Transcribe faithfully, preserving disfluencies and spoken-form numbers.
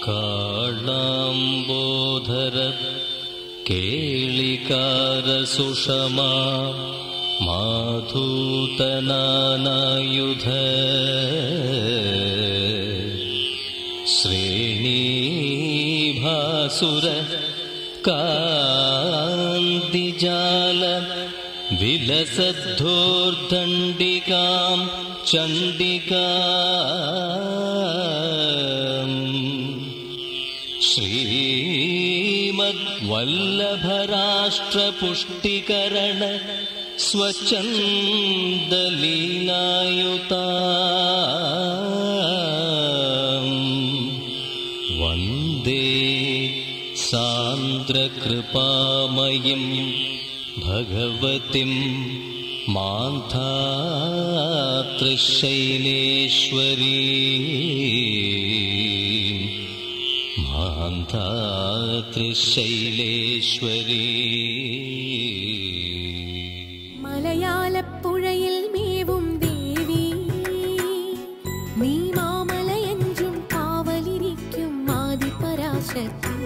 കാളാംബോധര കേളികാരസുഷമാ മാധൂതനാനായുധ ശ്രീണീഭാസുര കാന്തിജാല വിലസദ്ധോർദണ്ഡികാം ചണ്ഡികാം ശ്രീമദ്വല്ലഭരാഷ്ട്രപുഷ്ടികരണ സ്വച്ഛന്ദലീലായുതാം വന്ദേ സാന്ദ്രകൃപാമയിം ഭഗവതിം മാന്ധാതൃശൈലേശ്വരീം മാന്ധാതൃശൈലേശ്വരീം. മലയാളപ്പുഴയിൽ മേവും ദേവി നീ മാമലയഞ്ചും കാവലിരിക്കും ആദിപരാശക്തി.